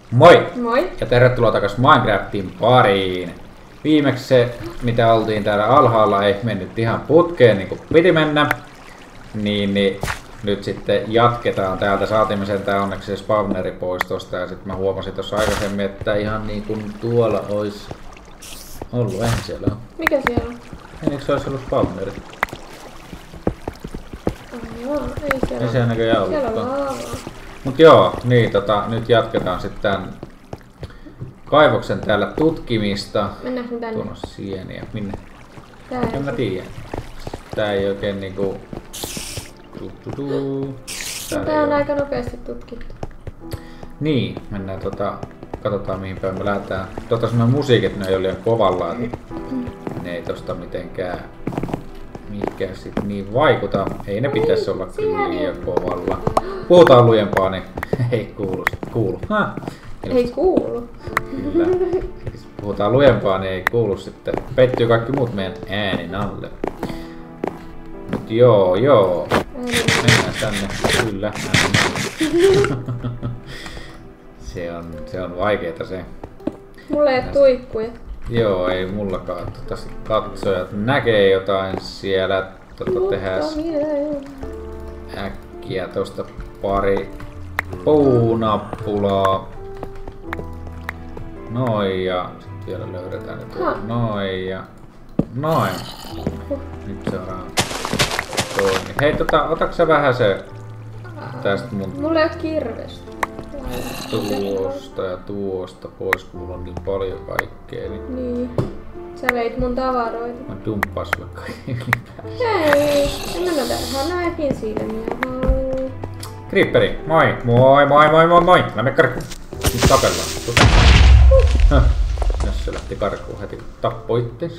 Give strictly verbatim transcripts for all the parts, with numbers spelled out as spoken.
Moi! Moi! Ja tervetuloa takaisin Minecraftin pariin. Viimeksi se, mitä oltiin täällä alhaalla, ei mennyt ihan putkeen niin kuin piti mennä. Niin, niin nyt sitten jatketaan täältä. Saatiin me sentään onneksi se spawneri pois tosta. Ja sitten mä huomasin tuossa aikaisemmin, että ihan niin kuin tuolla olisi ollut. Eihän siellä ole. Mikä siellä on? Eikö se olisi ollut spawneri? Oh, joo, ei siellä Ei siellä näköjään ollut. Siellä on lavaa. Mut joo, niin tota, nyt jatketaan sitten tämän kaivoksen täällä tutkimista. Mennäänkö me tänne? Tuolla on sieniä. Minne? Tää En mä tiedä. Tää ei oikein niinku... Tää, Tää ei on oo. aika nopeasti tutkittu. Niin, mennään tota... Katsotaan mihin päin me lähdetään. Tota semmonen musiikit, ne ei ole liian kovalla. Ne ei tosta mitenkään... Mihinkään sit niin vaikuta. Ei ne pitäisi olla kyllä liian kovalla. Puhutaan lujempaa, niin ei kuulu. Kuulu. Ha. Ei kuulu. Kyllä. Siis puhutaan lujempaa, niin ei kuulu sitten. Pettyy kaikki muut meidän äänin alle. Mut joo, joo. Mennään tänne. Kyllä. se on, se on vaikeeta se. Mulla ei oo tuikkuja. Joo, ei mullakaan. Tota sit katsojat näkee jotain siellä. Tota tehdään äkkiä tosta pari puunappulaa. Noin ja sit vielä löydetään ne tuolla. Noin ja noin. Nyt saadaan toimi. Hei tota, otatko sä vähän se tästä mun Mulla ei oo kirvestä. tuosta ja tuosta pois, kun mulla on niin paljon kaikkea. Niin Niin. Sä veit mun tavaroita. mä dumppas sulle kaikki ylipäänsä. Hei! En mä nähdä näkin silmiä. Hau. Creeperi, moi! Moi moi moi moi moi! Lämmin karkuun. Nyt tapellaan. Huh. Jos se lähti karkuun heti, kun tappoi itteensä.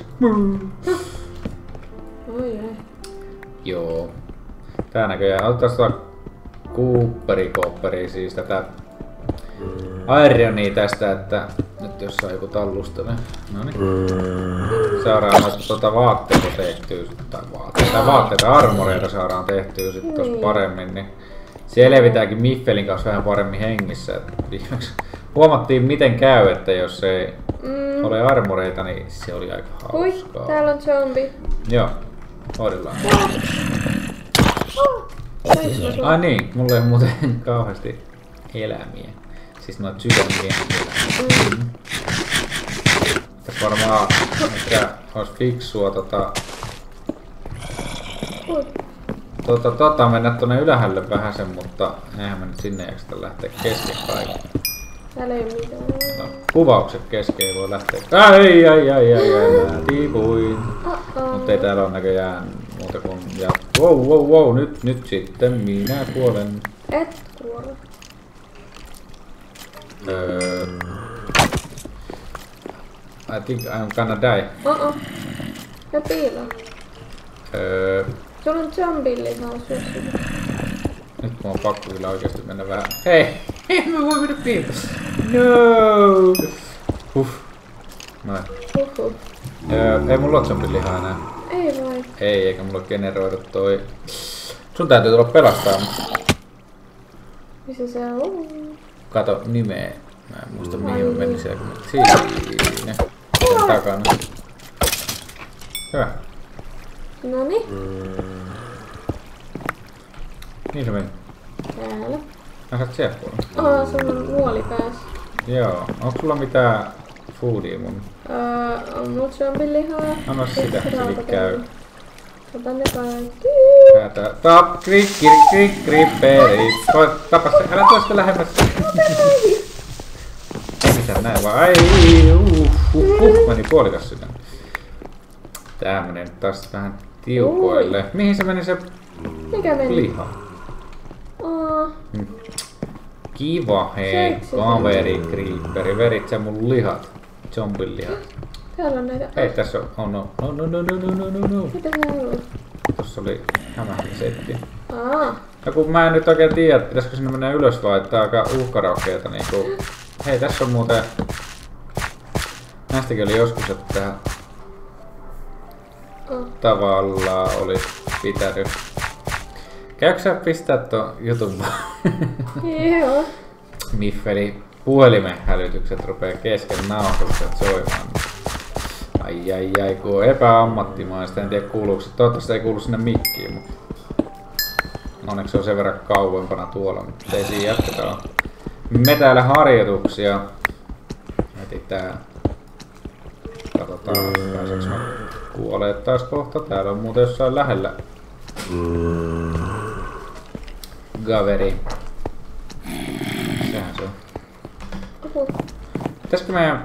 Oi ei. Joo. Tää näköjään ottais tuota Cooperikoopperi, siis tätä Irionia tästä, että nyt jos saa joku tallustele. Noniin. Saadaan noita tuota vaatteita tehtyä, tai vaatteita, vaatteita, armoreita saadaan tehtyä sit tos paremmin, niin selvitäänkin Miffelin kanssa vähän paremmin hengissä. Et viimeksi huomattiin miten käy, että jos ei Mm. ole armoreita, niin se oli aika Hui, hauskaa. täällä on zombi. Joo, hoidellaan. Ai niin, mulla ei ole muuten kauheasti elämiä. Siis noita sydämiä elämiä. Mm. Tässä varmaan ehkä olisi fiksua tota... Tota, tota mennä tuonne ylhäälle vähäsen, mutta eihän mä nyt sinne jaksa lähteä kesken kaiken. Täällä ei oo mitään. No, kuvaukset kesken ei voi lähteä. Ai ai ai ai ai, mä tipuin. Mutta ei täällä ole näköjään muuta kuin ja... Wow wow wow, nyt, nyt sitten minä kuolen. Et kuole. Öö... I think I'm gonna die. Oh oh. Ja piilo. Öö... Sulla on zombillihaa syössyt. Nyt mun on pakko kyllä oikeesti mennä vähän... Hei! Ei mä voi mennä piiloon! No! Huh. Noin. Huhhuh. Öö, ei mulla oo zombilihaa enää. Ei vai. Ei, eikä mulla generoida toi... Sun täytyy tulla pelastaa. Missä se on? Kato nimeä. Mä en muista mihin mä menin siellä. Siinä. Sen takana. Hyvä. Noni. Niin se meni. Täällä. Mä saat sieltä puolella. Aa, sulla on nuoli päässä. Joo. Onko sulla mitään foodia mun? Öö, on mulla zombilihaa. Anna sitä, se käy. Otan ne kaikki. Päätä. Tap, krik, krik, krik, kripperi. Koet, tapa se. Älä tuo sitä lähemmäs. Ei mitään näin vaan. Ai, uh, uh, uh. Meni puolikas sydän. Tää menee nyt taas vähän tiukoille. Mihin se meni se Mikä meni? liha? Aa. Hmm. Kiva hei, Seksi. kaveri, creeperi. Verit sä mun lihat. Zombin lihat. Täällä on näitä. Hei, tässä on. Oh no. No no no no no no no no. Mitä täällä on? Tossa oli hämähäsetti. Aa. Ja kun mä en nyt oikein tiedä, että pitäisikö sinne mennä ylös vai että aika uhkaraukeeta niinku. Hei, tässä on muuten... Näistäkin oli joskus, että Oh. tavallaan olisi pitänyt... Käykö sä pistää tuon jutun Joo. Miffeli puhelimen hälytykset rupeaa kesken nauhoitukset soimaan. Ai ai ai, kun on epäammattimaista, en tiedä kuuluuko se. Toivottavasti ei kuulu sinne mikkiin, mutta onneksi se on sen verran kauempana tuolla, mutta ei siinä jatketaan. Me täällä harjoituksia. Etitään. Katsotaan, pääseekö mä kuolee taas kohta. Täällä on muuten jossain lähellä Gaveri. Sehän se on. Uhu. Pitäisikö meidän...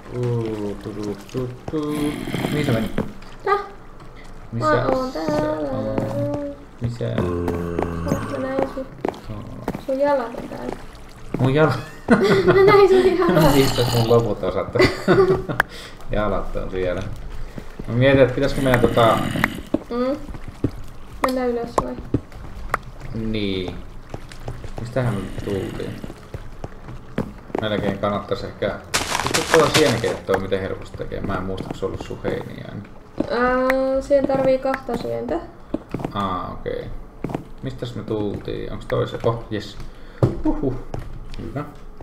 Mihin se meni? Täh? Missä Mä oon se täällä. on? Missä? Mä näin sun. Sun jalat on täällä. Mun jalat. Mä näin sun jalat. Mistä sun loput osat? Jalat on siellä. Mä mietin, että pitäisikö meidän tota... Mm. Mennä ylös vai? Niin. Mistähän me tultiin? Melkein kannattaisi ehkä... Pitäis tuolla sienikeittoa miten helposti tekee. Mä en muista, kun se on ollut sun heiniä. Ää, siihen tarvii kahta sientä. Aa, okei. Okay. Mistäs me tultiin? Onks toisen? Oh, jes. Huhhuh. Hyvä.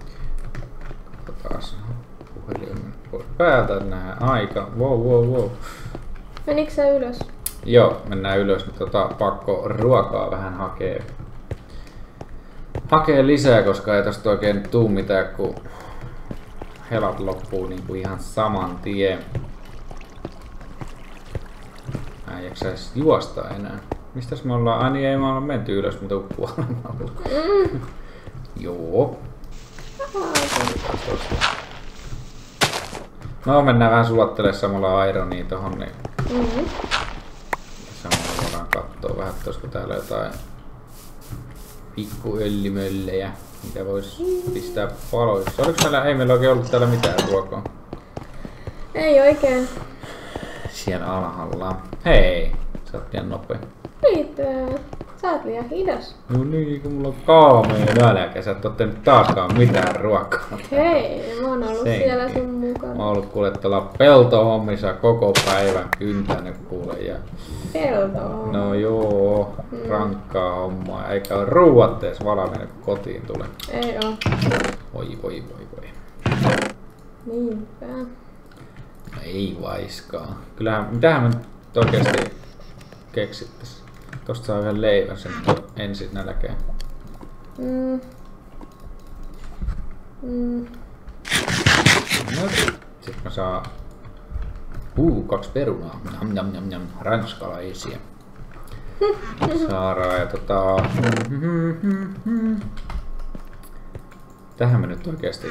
Taas puhelin pois päältä nähdään aika. Wow, wow, wow. Menikö sä ylös? Joo, mennään ylös. Nyt tota, pakko ruokaa vähän hakee. Hakee lisää, koska ei tosta oikein tuu mitään, kun helat loppuu niinku ihan saman tien. Mä en jaksais juosta enää. Mistäs me ollaan? Ai niin, ei me olla menty ylös, mutta kuolemalla. Mm. Joo. No mennään vähän sulattelemaan samalla Ironia tohon, niin Mm-hmm. samalla voidaan kattoo vähän, että olisiko täällä jotain pikku öllimöllejä, mitä vois pistää paloissa. Oliko meillä, ei meillä oikein ollut täällä mitään ruokaa? Ei oikein. Siellä alhaalla. Hei! Sä oot liian nopea. Mitä? Sä oot liian hidas. No niin, kun mulla on kaamea nälkä, sä et oo tehnyt taaskaan mitään ruokaa. Hei, mä oon ollut Senkin. siellä sun mukana. Mä oon ollut kuule tuolla peltohommissa koko päivän kyntänyt kuule ja... Peltoa. No joo, Mm. rankkaa hommaa. Eikä oo ruuat ees valmiina kun kotiin tulee. Ei oo. Oi voi voi voi. Niinpä. No ei vaiskaa. Kyllähän, mitähän me nyt oikeesti keksittäis? Tosta saa yhden leivän sen ensin nälkeen. Mm. Mm. No, sit mä saa... Huu, kaksi perunaa. Jam jam jam jam. Ranskalaisia. Saadaan ja tota... Tähän me nyt oikeesti...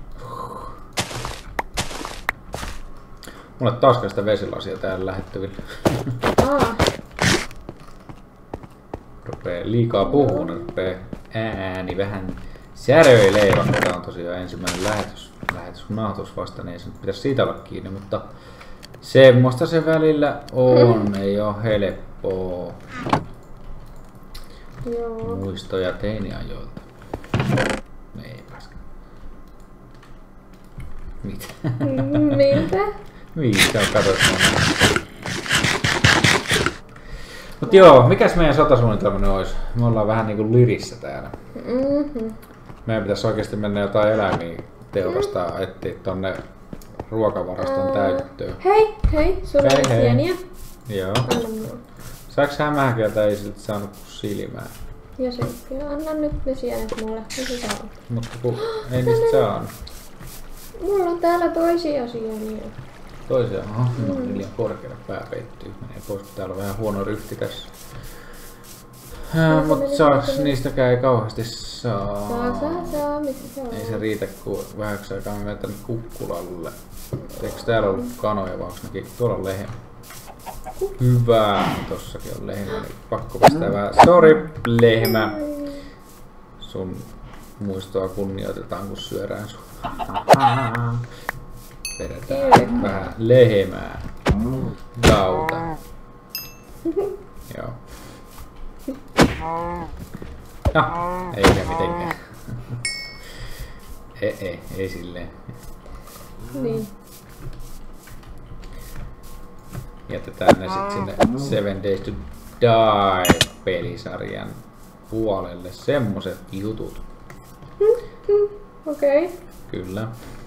Mulle taaskaan sitä vesilasia täällä lähettyvillä. Aa. Rupee liikaa puhuun, rupee ääni vähän säröilee, vaikka tää on tosiaan ensimmäinen lähetys. Lähetys kun nauhoitus vasta, niin ei sen pitäisi siitä olla kiinni, mutta semmoista se välillä on, ei oo helppoa. Joo. Muistoja teiniajoilta. Ei pääskä. Mitä? Mitä? Mitä on katsottu? Mut joo, mikäs meidän sotasuunnitelma nyt ois? Me ollaan vähän niinku lirissä täällä. Mm-hmm. Meidän pitäisi oikeesti mennä jotain eläimiä teurastaa, etsiä tonne ruokavaraston täyttöön. Hei, hei, sulla Hei, on hei. sieniä. Joo. Anna mua. Saaks hämähäkeltä ei siltä saanut kuin silmää? Ja senkkiä. Anna nyt ne sienet mulle. Mitä sä saat? Mutta kun ei niistä saanut. Mulla on täällä toisia sieniä. Toisia, aha, no, mm. liian korkealle pää peittyy. Menee pois, kun täällä on vähän huono ryhti tässä. Äh, mut saaks niistäkään ei kauheasti saa. Saa, saa, saa. Missä se on? Ei se riitä, kun vähäksi aikaa me mennään tänne Kukkulalle. Eikö täällä ollut kanoja, vai onks nekin? Tuolla on lehmä. Hyvä, tossakin on lehmä, niin pakko pistää vähän. Sori, lehmä. Sun muistoa kunnioitetaan, kun syödään sun. Vedetään vähän lehmää. Gauta. Joo. No, eikä mitenkään. Ei, ei, ei silleen. Niin. Jätetään ne sit sinne Seven Days to Die-pelisarjan puolelle. Semmoset jutut. Okei. Okay. Kyllä.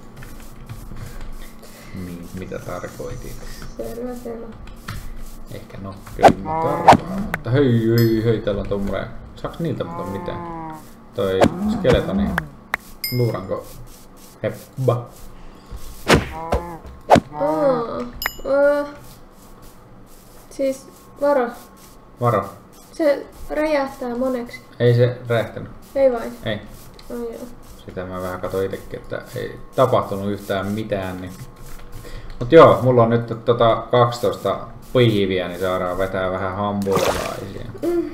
Niin, mitä tarkoitin? Selvä, selvä. Ehkä no, kyllä mä tarkoitan. Mutta hei, hei, hei, täällä on tommoinen. Saaks niiltä mutta mitään? Toi skeletoni. Luuranko? Heppa. Aa, uh, siis varo. Varo. Se räjähtää moneksi. Ei se räjähtänyt. Ei vai? Ei. Oh, joo. Sitä mä vähän katsoin itekin, että ei tapahtunut yhtään mitään. Niin. Mut joo, mulla on nyt tota kaksitoista piiviä, niin saadaan vetää vähän hamburgalaisia. Mm.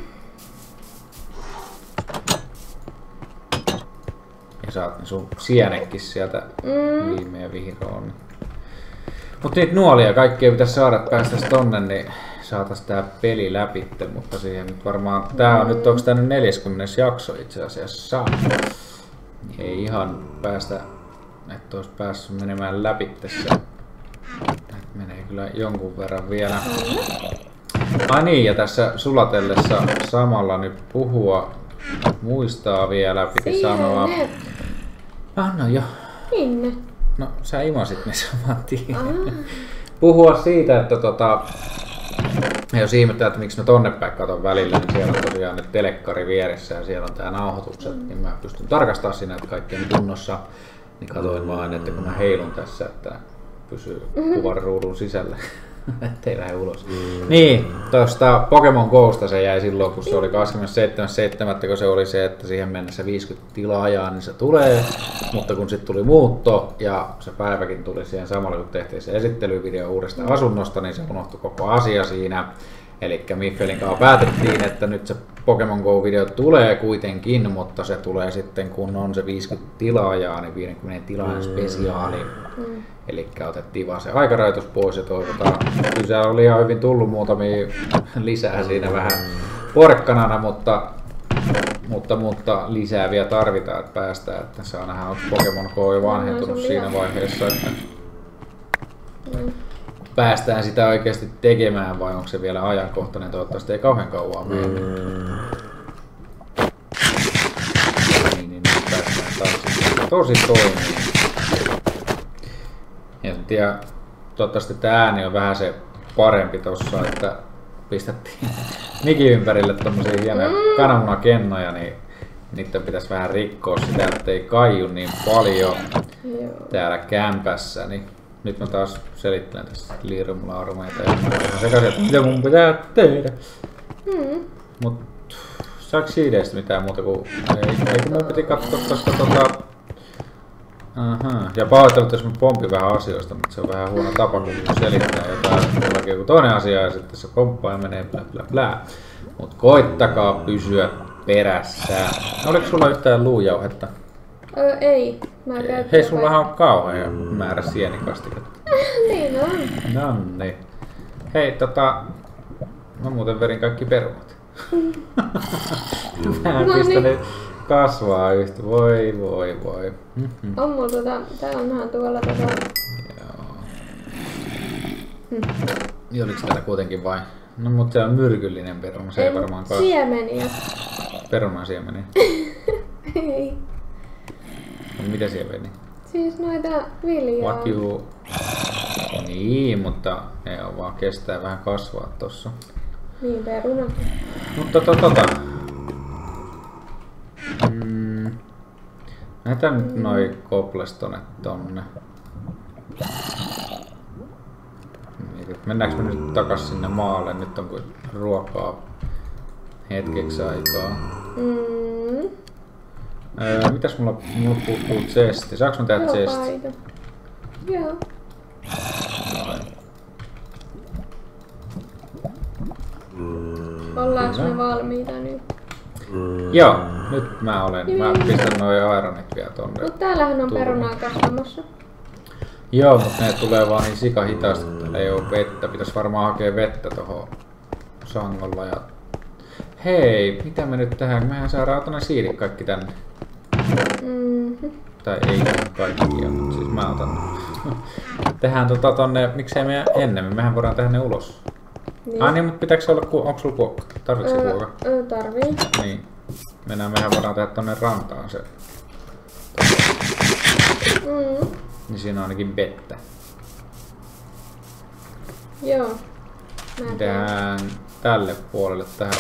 Ja saat ne sun sienekin sieltä mm. viimein vihroon. Mut niitä nuolia kaikkea pitäisi saada, että päästäis tonne, niin saatais tää peli läpitte, mutta siihen nyt varmaan... Tää on mm. nyt, onks tää nyt neljäskymmenes jakso itse asiassa? Ei ihan päästä, että ois päässyt menemään läpitte se. Menee kyllä jonkun verran vielä. Ai niin, ja tässä sulatellessa samalla nyt puhua, muistaa vielä, piti sanoa. Anna jo. Minne? No, sä imasit ne saman tien. Puhua siitä, että tota... Jos ihmettää, että miksi mä tonne päin katon välillä, niin siellä on tosiaan nyt telekkari vieressä ja siellä on tää nauhoitukset, mm. niin mä pystyn tarkastamaan siinä, että kaikki on kunnossa. Niin katoin vaan, että kun mä heilun tässä, että pysyy kuvan ruudun sisällä, ettei lähde ulos. Mm. Niin, tosta Pokemon Gosta se jäi silloin, kun se oli kahdeskymmenesseitsemäs seitsemättä kun se oli se, että siihen mennessä viisikymmentä tilaajaa, niin se tulee. Mutta kun sitten tuli muutto ja se päiväkin tuli siihen samalla, kun tehtiin se esittelyvideo uudesta mm. asunnosta, niin se unohtui koko asia siinä. Eli Miffelin kanssa päätettiin, että nyt se Pokemon Go-video tulee kuitenkin, mutta se tulee sitten, kun on se viisikymmentä tilaajaa, niin viisikymmentä tilaajan spesiaali. Mm. Eli otettiin vaan se aikarajoitus pois ja toivotaan. Kyllä se oli ihan hyvin tullut muutamia lisää siinä vähän porkkanana, mutta, mutta, mutta lisää vielä tarvitaan, että päästään, että saa nähdä, onko Pokemon Go jo vanhentunut no, siinä vaiheessa, että mm. päästään sitä oikeasti tekemään vai onko se vielä ajankohtainen, toivottavasti ei kauhean kauan mene. Mm. Niin, niin nyt päästään taas tosi toimii. Ja en tiedä, toivottavasti tämä ääni on vähän se parempi tossa, että pistettiin mikin ympärille tommosia hienoja mm. kananmunakennoja, niin niiden pitäisi vähän rikkoa sitä, ettei kaiju niin paljon Joo. täällä kämpässä. Niin nyt mä taas selittelen tässä liirumlaarumeita ja ihan sekaisin, että mitä mun pitää tehdä. Mm. Mut saaks ideistä mitään muuta kuin... Ei, eikö mun piti katsoa tosta tota... Aha. Ja pahoittelut, jos mä pompin vähän asioista, mutta se on vähän huono tapa, kun selittää jotain, jollakin joku toinen asia ja sitten se komppaa ja menee blä blä blä. Mut koittakaa pysyä perässä. Oliko sulla yhtään luujauhetta? Öö, ei. Mä ei. Hei, sullahan on kauhea määrä sienikastiketta. Niin on. Nonni. Hei, tota... Mä muuten verin kaikki perunat. Mä en pistänyt kasvaa yhtä. Voi, voi, voi. Mm-hmm. On mulla tota... Tää onhan tuolla tota... Joo. Mm. Niin oliks täällä kuitenkin vai? No mut se on myrkyllinen peruna, se ei, ei varmaan kasva. Siemeniä. Perunan siemeniä? Ei. No, mitä siemeniä? Siis noita viljaa. Vakju. Niin, mutta ne on vaan kestää vähän kasvaa tossa. Niin, peruna. Mutta tota tota. Mm. Näytän nyt mm. noi kopplestonet tonne. Mennäänkö me nyt takas sinne maalle? Nyt on kuin ruokaa hetkeksi aikaa. Mm. Öö, mitäs mulla, mulla puuttuu chesti? Saaks mä tehdä chesti? Joo. Ollaanko me valmiita nyt? Joo, nyt mä olen. Mä pistän noi ironit vielä tonne. Mut täällähän on perunaa kasvamassa. Joo, mutta ne tulee vaan niin sika hitaasti, että ei oo vettä. Pitäis varmaan hakea vettä tohon sangolla ja... Hei, mitä me nyt tehdään? Mehän saadaan tonne siidit kaikki tänne. Mm-hmm. Tai ei kaikkia, mutta siis mä otan. Tehdään tota tonne, miksei me ennemmin? Mehän voidaan tehdä ne ulos. Niin. Ah niin, mutta pitääkö olla, onko sulla kuokka? Tarvitse öö, kuokka? Öö, tarvii. Niin. Mennään, mehän voidaan tehdä tonne rantaan se. Mm. niin siinä on ainakin vettä. Joo. Mä teen. Tehdään tälle puolelle tähän.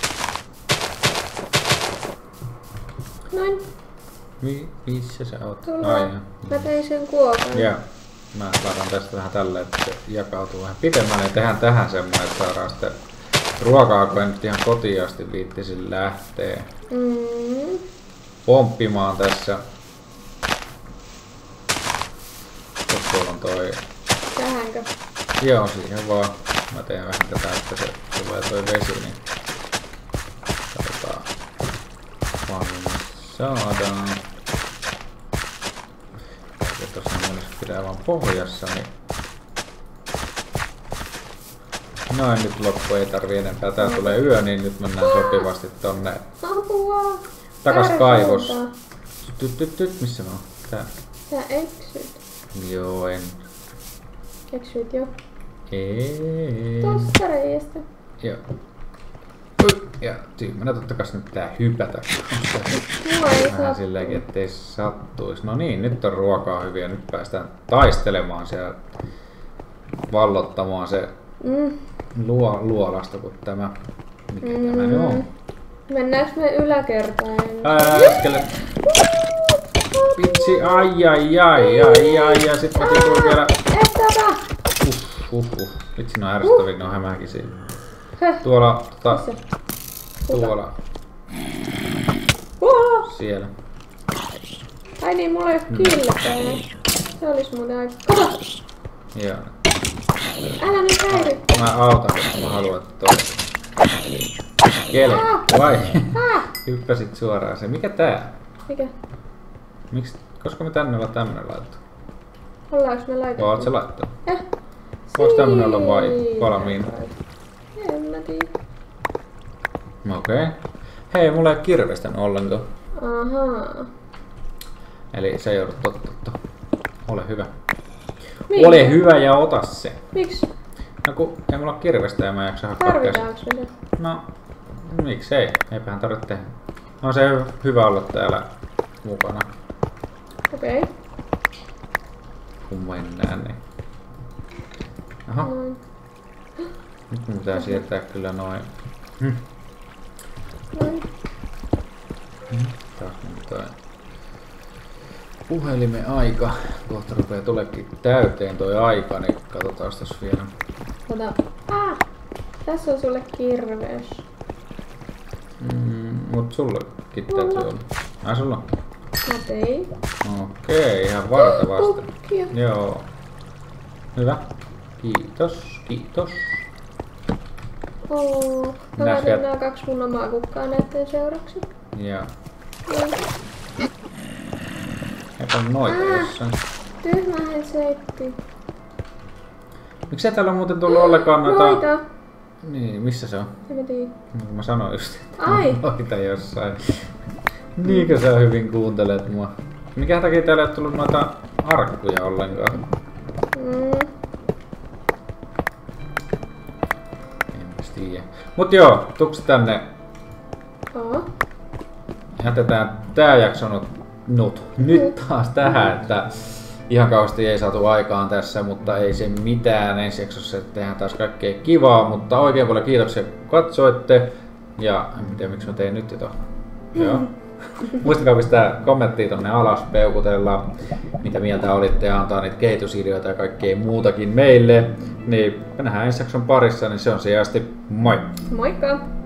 Noin. Mi- missä sä oot? Tulla. Ai, Mä tein sen kuokan. joo. Mä laitan tästä vähän tälleen, että se jakautuu vähän pitemmälle. Tehdään tähän semmoinen, että saadaan sitten ruokaa, kun en nyt ihan kotiin asti viittisin lähtee Mm. pomppimaan tässä. Tuolla on toi. Tähänkö? Joo, siihen vaan. Mä teen vähän tätä, että se tulee toi vesi, niin katsotaan vaan minne saadaan. Ja tossa monessa pitää vaan pohjassa, niin noin nyt loppu, ei tarvii enempää. Tää tulee yö, niin nyt mennään sopivasti tonne Apua! takas Älä kaivos. polta. Tyt, tyt, tyt, missä mä oon? Tää. Sä eksyt. Joo, en. Eksyit jo. Ei. Tosta reiästä. Joo. Ui, ja tyhmänä totta kai nyt pitää hypätä. Mua ei Vähän saa. silleenkin, ettei sattuisi. No niin, nyt on ruokaa hyviä. Nyt päästään taistelemaan siellä. Vallottamaan se Mm. luo, luolasta, kun tämä... Mikä Mm. tämä nyt on? Mennäänkö me yläkertaan? Äskele. Vitsi, ai ai ai ai ai ja sit mä tipuin vielä... Et tätä! Uh, uh, uh. Vitsi, ne on ärsyttäviä, ne on hämähäkin siinä. Höh. Tuolla, tota... Missä? Tuolla, Oho! siellä. Ai niin, mulla ei oo kylläkään. Se olis muuten aika... Kato! Joo. Älä nyt häiri! Mä autan, koska mä haluan, että toi... Kele. Vai? Ah! Hyppäsit suoraan se. Mikä tää? Mikä? Miksi? Koska me tänne ollaan tämmönen laittu? Ollaanko me laitettu? Oot se laittanut? Eh? Voiko tämmönen olla vai valmiina? En mä tiedä. Okei. Okay. Hei, mulla ei ole kirvestä ollenkaan. Ahaa. Eli se joudut totta. Ole hyvä. Minkä? Ole hyvä ja ota se. Miksi? No kun ei mulla ole kirvestä ja mä en jaksa hakkaa käsin. Tarvitaanko me se? No, miksei? Eipähän tarvitse tehdä. No se on hyvä olla täällä mukana, Okei. Okay. kun mennään. Niin. Aha, Noin. nyt mun pitää siirtää kyllä noin. Hm. Noin. Taas mun toi puhelimen aika. Kohta rupeaa tuleekin täyteen toi aika, niin katsotaan tossa vielä. Ota. Ah! Tässä on sulle kirves. Mm, mut sullekin täytyy olla. Ai sulla on? Mä tein. Okei, ihan varta vasten. Kukkia. Joo. Hyvä. Kiitos, kiitos. Oo. Mä Nää laitan sieltä- nää kaksi mun omaa kukkaa näitten seuraksi. Ja Noin. on noita Ah. jossain. Tyhmä helseitti. Miksei täällä on muuten tullut ollenkaan noita... Noita. Niin, missä se on? En mä tiedä. No, kun mä sanoin just, että Ai. on noita jossain. Niinkö sä hyvin kuuntelet mua? Mikä takia täällä ei ole tullut noita arkkuja ollenkaan? Mm. En tiedä. Mut joo, tuks tänne. Oo. Jätetään tää jakso nyt, nyt, nyt taas tähän, että ihan kauheasti ei saatu aikaan tässä, mutta ei se mitään. Ensi jaksossa tehdään taas kaikkea kivaa, mutta oikein paljon kiitoksia kun katsoitte. Ja en tiedä miksi mä tein nyt jo tohon. Joo. Muistakaa pistää kommenttia tonne alas, peukutella, mitä mieltä olitte ja antaa niitä kehitysideoita ja kaikkea muutakin meille. Niin me nähdään ensi jakson parissa, niin se on se asti. Moi! Moikka!